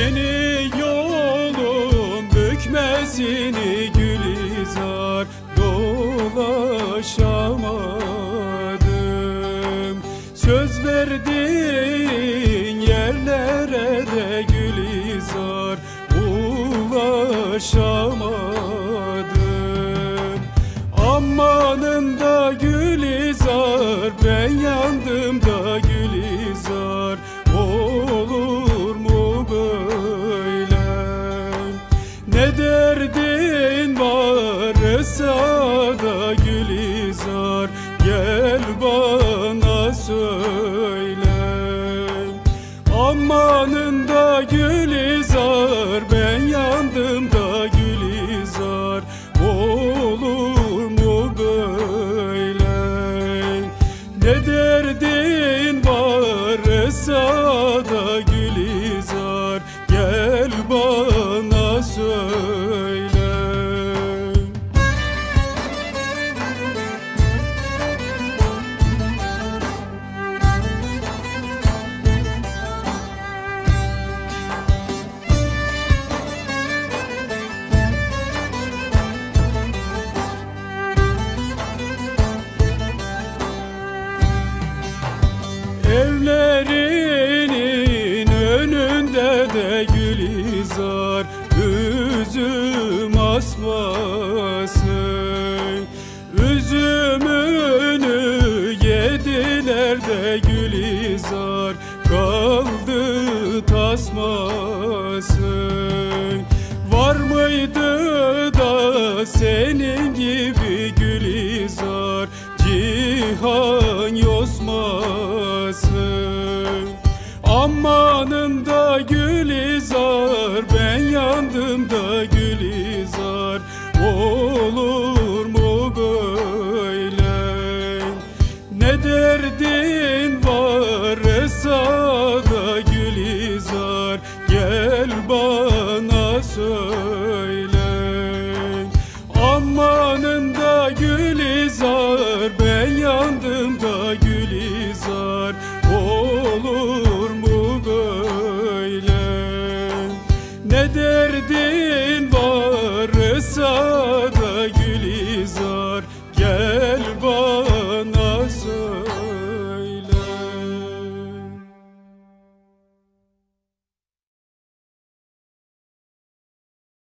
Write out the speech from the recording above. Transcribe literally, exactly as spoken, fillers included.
Yeni yolun bükmesini Gülizar dolaşamadım. Söz verdiğin yerlere de Gülizar ulaşamadım. Amanın da Gülizar, ben yandım da Gülizar, olur mu böyle? Ne derdin varsa da Gülizar, gel bana söyle. Amanın da Gülizar, ben yandım da Gülizar, olur mu böyle? Ne derdin varsa da Gülizar, gel bana söyle. Evlerinin önünde de Gülizar üzüm asmasın. Üzümünü yediler de Gülizar, kaldı tasmasın. Var mıydı da senin gibi Gülizar, cihan yosmasın? Amanın da Gülizar, ben yandım da Gülizar, olur mu böyle? Ne derdin varsa da Gülizar, gel bana söyle. Amanın da Gülizar, ben yandım da Gülizar, olur mu böyle? Ne derdin